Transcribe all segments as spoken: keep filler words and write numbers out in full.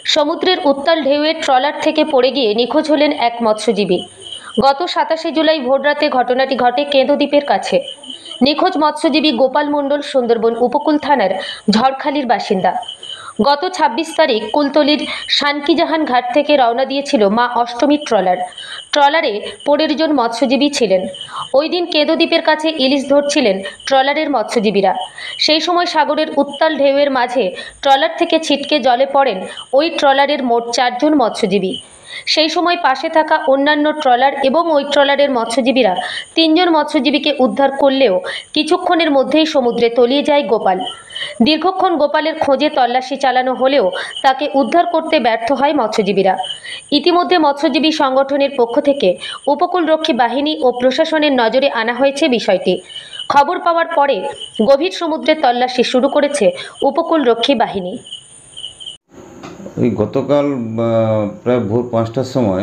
সমুদ্রের উত্তাল ঢেউয়ে ট্রলার থেকে পড়ে গিয়ে নিখোঁজ হলেন এক মৎস্যজীবী। গত সাতাশে জুলাই ভোররাতে ঘটনাটি ঘটে কেঁদো দ্বীপের কাছে। নিখোঁজ মৎস্যজীবী গোপাল মণ্ডল সুন্দরবন উপকূল থানার ঝড়খালির বাসিন্দা। গত ছাব্বিশ তারিখ কুলতলির শানকিজাহান ঘাট থেকে রওনা দিয়েছিল মা অষ্টমীর ট্রলার। ট্রলারে পনেরো জন মৎস্যজীবী ছিলেন। ওই দিন কেঁদো দ্বীপের কাছে ইলিশ ধরছিলেন ট্রলারের মৎস্যজীবীরা। সেই সময় সাগরের উত্তাল ঢেউয়ের মাঝে ট্রলার থেকে ছিটকে জলে পড়েন ওই ট্রলারের মোট চারজন মৎস্যজীবী। সেই সময় পাশে থাকা অন্যান্য ট্রলার এবং ওই ট্রলারের মৎস্যজীবীরা তিনজন মৎস্যজীবীকে উদ্ধার করলেও কিছুক্ষণের মধ্যেই সমুদ্রে তলিয়ে যায় গোপাল। দীর্ঘক্ষণ গোপালের খোঁজে তল্লাশি চালানো হলেও তাকে উদ্ধার করতে ব্যর্থ হয় মৎস্যজীবীরা। ইতিমধ্যে মৎস্যজীবী সংগঠনের পক্ষ থেকে উপকূলরক্ষী বাহিনী ও প্রশাসনের নজরে আনা হয়েছে বিষয়টি। খবর পাওয়ার পরে গভীর সমুদ্রে তল্লাশি শুরু করেছে উপকূলরক্ষী বাহিনী। ওই গতকাল প্রায় ভোর পাঁচটার সময়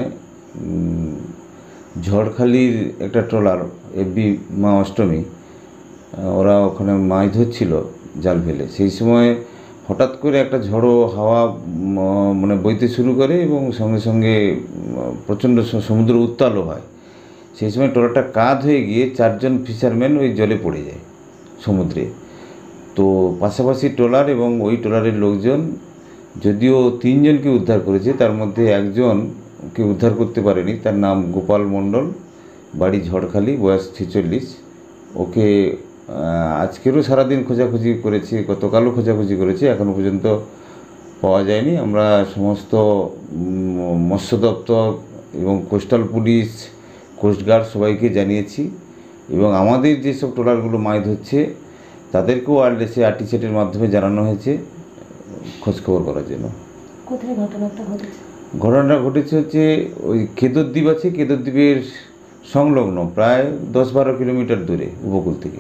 ঝড়খালির একটা ট্রলার এফবি মা অষ্টমী, ওরা ওখানে মাছ ধরছিল জাল ফেলে। সেই সময় হঠাৎ করে একটা ঝড়ো হাওয়া মানে বইতে শুরু করে এবং সঙ্গে সঙ্গে প্রচণ্ড সমুদ্র উত্তালও হয়। সেই সময় ট্রলারটা কাঁধ হয়ে গিয়ে চারজন ফিশারম্যান ওই জলে পড়ে যায় সমুদ্রে। তো পাশাপাশি ট্রলার এবং ওই ট্রলারের লোকজন যদিও তিনজনকে উদ্ধার করেছে, তার মধ্যে একজনকে উদ্ধার করতে পারেনি। তার নাম গোপাল মণ্ডল, বাড়ি ঝড়খালি, বয়স ছেচল্লিশ। ওকে আজকেরও সারাদিন খোঁজাখুঁজি করেছে, গতকালও খোঁজাখুঁজি করেছে, এখনও পর্যন্ত পাওয়া যায়নি। আমরা সমস্ত মৎস্য দপ্তর এবং কোস্টাল পুলিশ, কোস্টগার্ড সবাইকে জানিয়েছি এবং আমাদের যেসব ট্রলারগুলো মাছ ধরছে তাদেরকেও ওয়্যারলেসে আরটিসেটের মাধ্যমে জানানো হয়েছে খোঁজখবর করার জন্য। কোথায় ঘটনাটা ঘটেছে? ঘটনাটা ঘটেছে হচ্ছে ওই কেঁদো দ্বীপ আছে, কেঁদো দ্বীপের সংলগ্ন প্রায় দশ বারো কিলোমিটার দূরে উপকূল থেকে।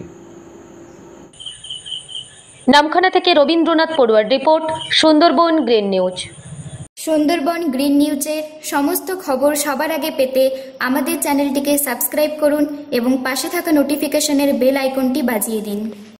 নামখানা থেকে রবীন্দ্রনাথ পড়ুয়ার রিপোর্ট, Sundarban green news. Sundarban green নিউজের সমস্ত খবর সবার আগে পেতে আমাদের চ্যানেলটিকে সাবস্ক্রাইব করুন এবং পাশে থাকা নোটিফিকেশনের বেল আইকনটি বাজিয়ে দিন।